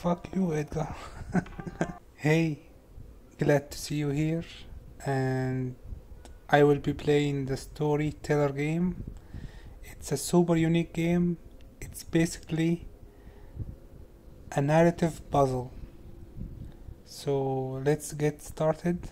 Fuck you, Edgar. Hey, glad to see you here, and I will be playing the Storyteller game. It's a super unique game. It's basically a narrative puzzle. So let's get started.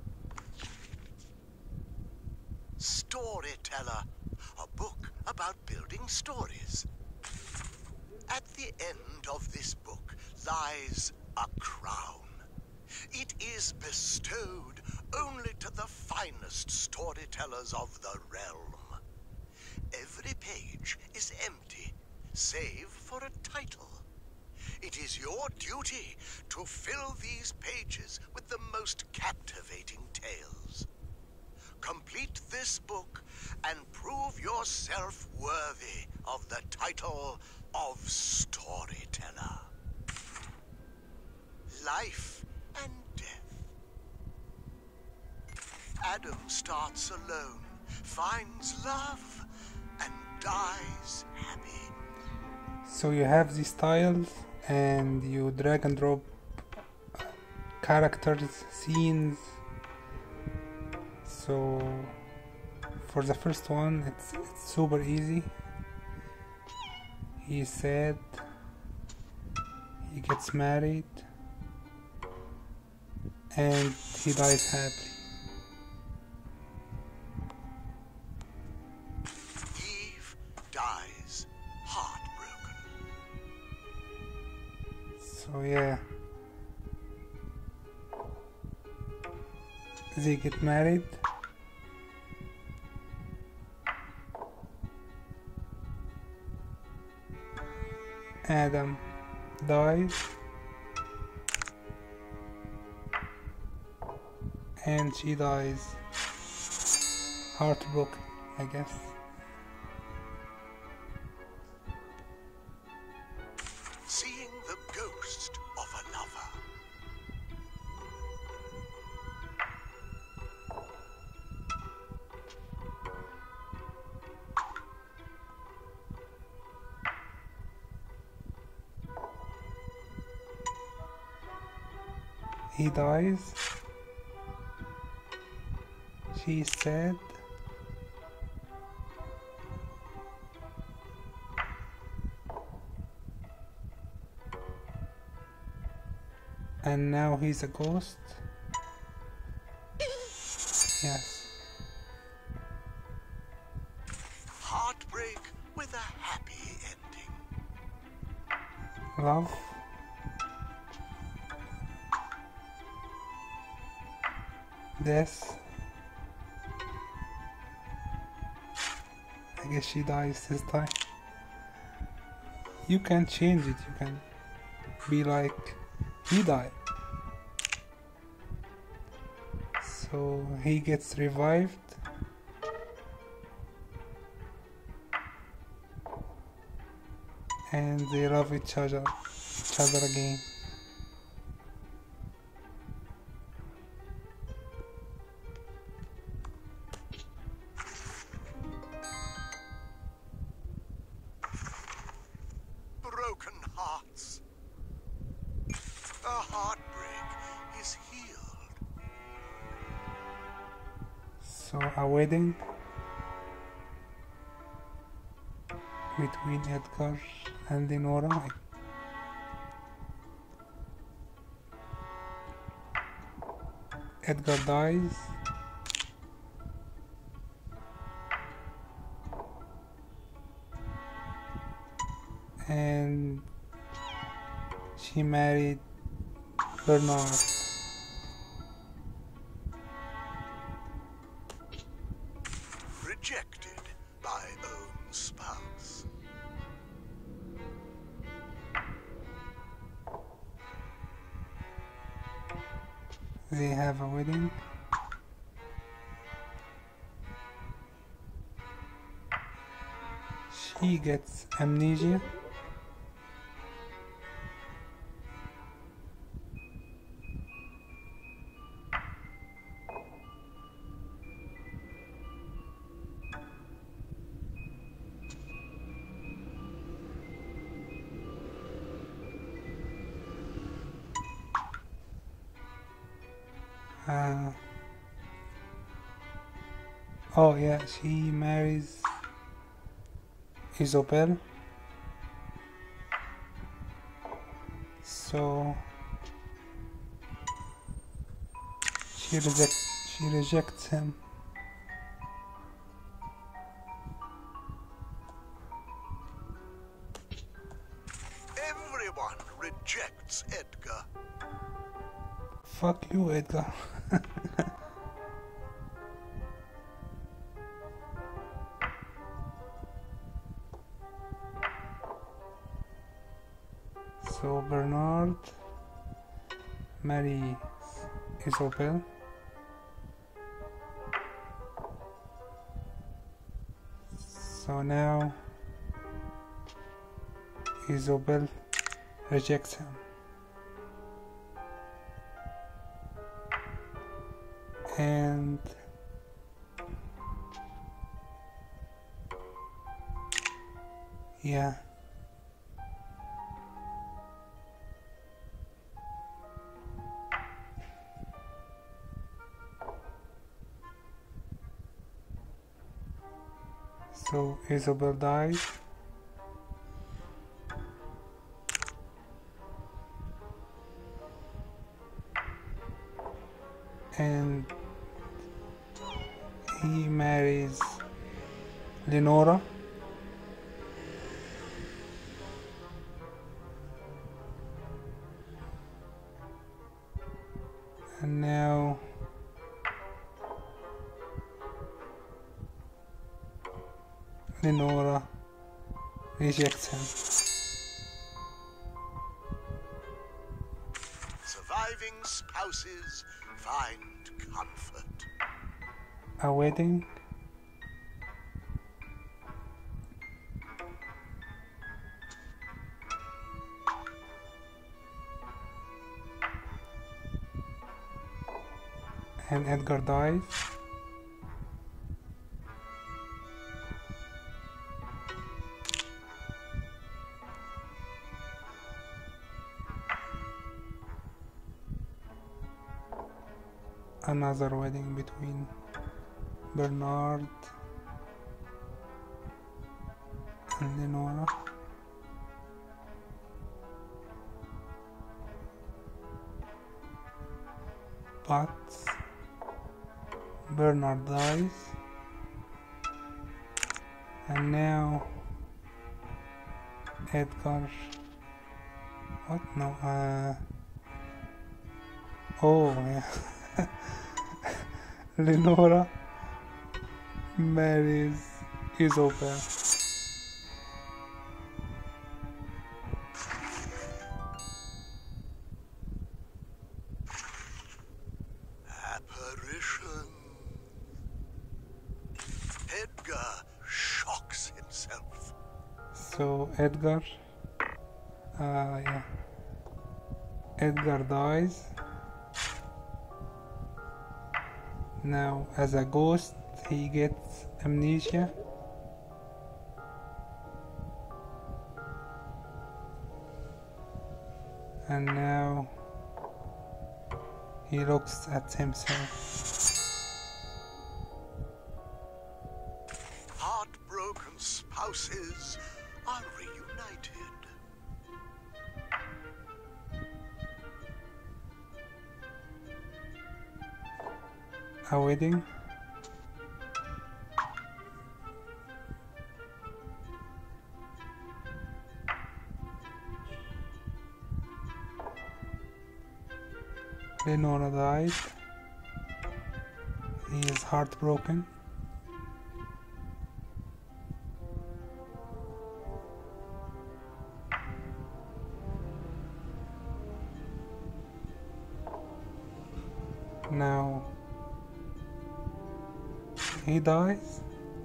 Storyteller, a book about building stories. At the end of this book lies a crown. It is bestowed only to the finest storytellers of the realm. Every page is empty, save for a title. It is your duty to fill these pages with the most captivating tales. Complete this book and prove yourself worthy of the title of Storyteller. Life and death. Adam starts alone, finds love, and dies happy. So you have these tiles and you drag and drop characters, scenes. So for the first one, it's super easy. He's sad, he gets married, and he dies happily. Eve dies heartbroken. So yeah, they get married. Adam dies, and she dies heartbroken, I guess. Seeing the ghost of a lover. He dies. She's sad. And now he's a ghost. Yes. Heartbreak with a happy ending. Love. Death. I guess she dies this time. You can change it. You can be like, he died. So he gets revived. And they love each other again. Broken hearts. A heartbreak is healed. So a wedding between Edgar and Lenora. Edgar dies. And she married Bernard. Rejected by own spouse. They have a wedding. She gets amnesia. Uh, oh yeah, she marries Isabel. So she rejects him. Everyone rejects Edgar. Fuck you, Edgar. So Bernard marries Isabel. So now Isabel rejects him. And yeah. So Isabel dies. And he marries Lenora. And now Lenora rejects him. Surviving spouses find comfort. A wedding. And Edgar dies. Another wedding between Bernard and Lenora. But Bernard dies. And now Edgar. What? No. Oh, yeah. Lenora marries Isabel. Apparition. Edgar shocks himself. So Edgar, yeah. Edgar dies. Now, as a ghost, he gets amnesia. And now he looks at himself. Heartbroken spouses are reunited. A wedding. Lenora died. He is heartbroken. Now he dies.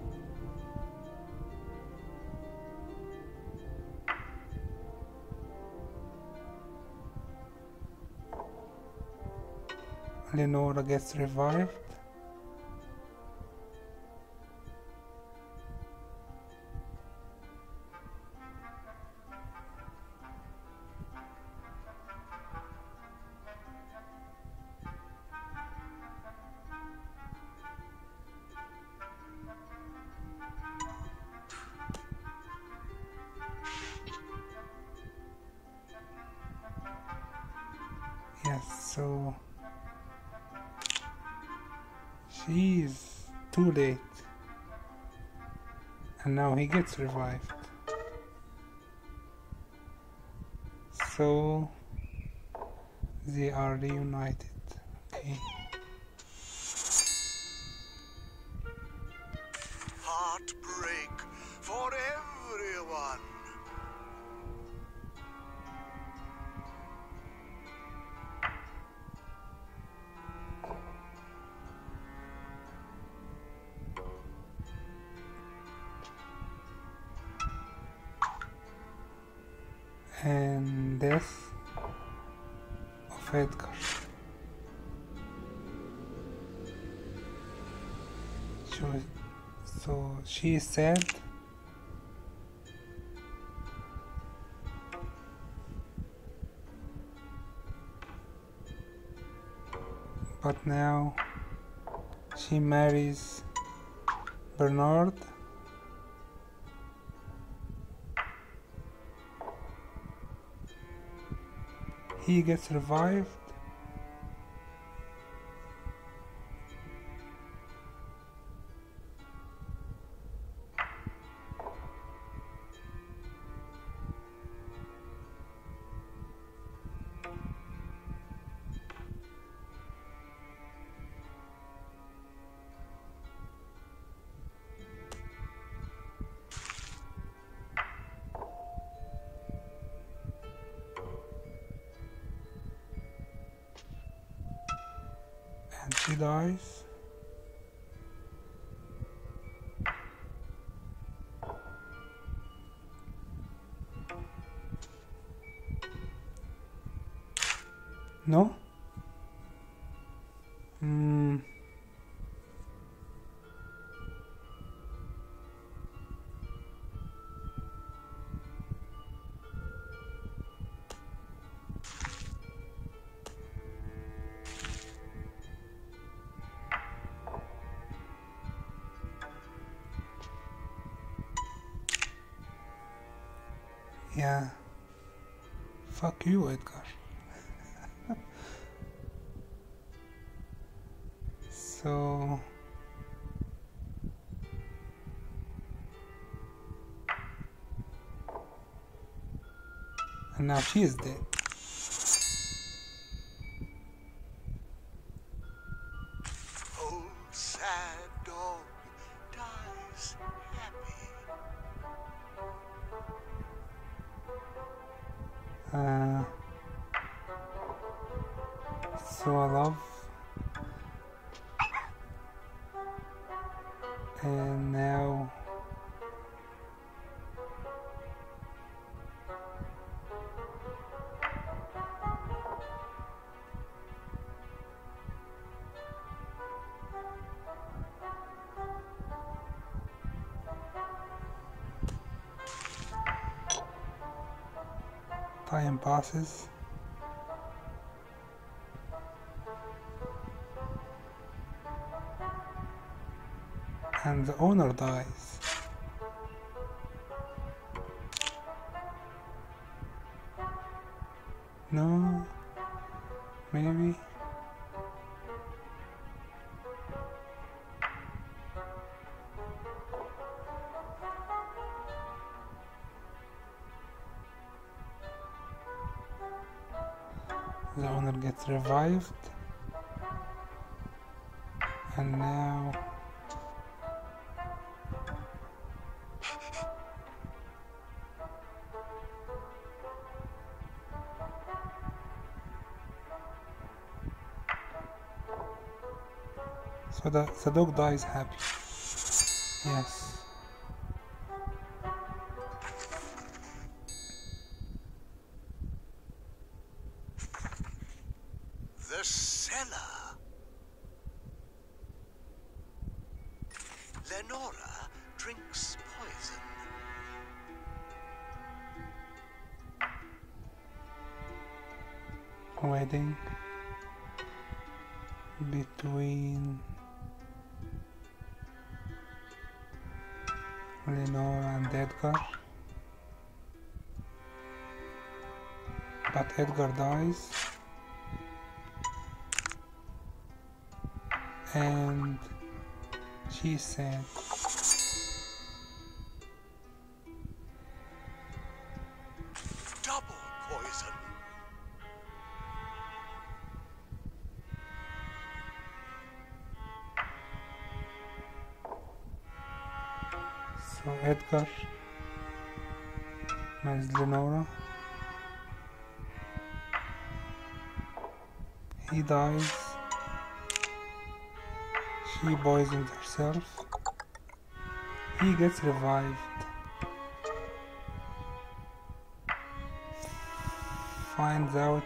Lenora gets revived. So she's too late, and now he gets revived. So they are reunited. Okay. Heartbreak for everyone. And death of Edgar. So she is sad. But now she marries Bernard. He gets revived. And she dies. No? Yeah. Fuck you, Edgar. So and now she is dead. Old sad dog dies happy. So I love. And now time passes. And the owner dies. No, maybe. The owner gets revived. And now so the dog dies happy. Yes. The cellar. Lenora drinks poison. Wedding between Lenore and Edgar. But Edgar dies. and she said, double poison. so Edgar marries Lenora. He dies. She poisons herself. He gets revived. Finds out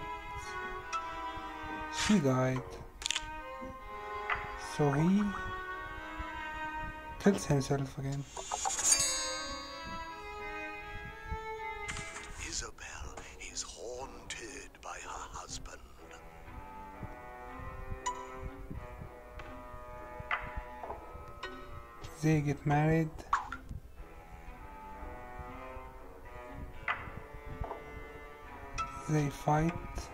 she died. So he kills himself again. Isabel is haunted by her husband. They get married. They fight.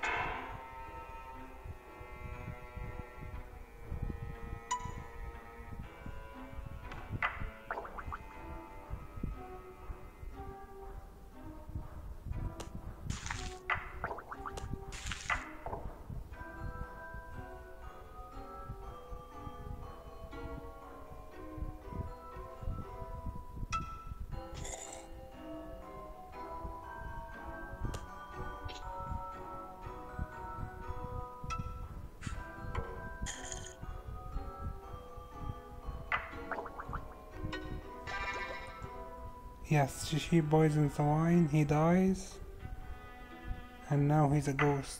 Yes, she poisons the wine, he dies, and now he's a ghost.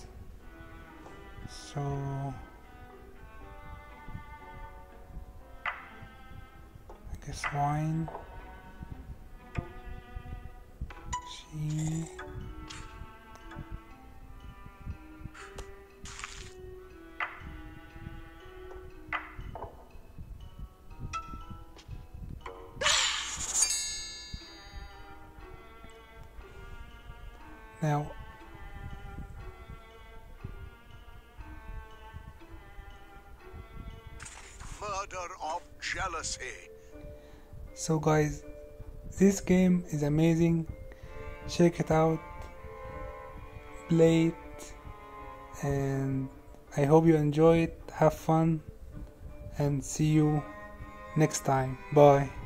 So I guess wine. She now Murder of jealousy. so guys, this game is amazing. Check it out, play it, and I hope you enjoy it. Have fun and see you next time. Bye.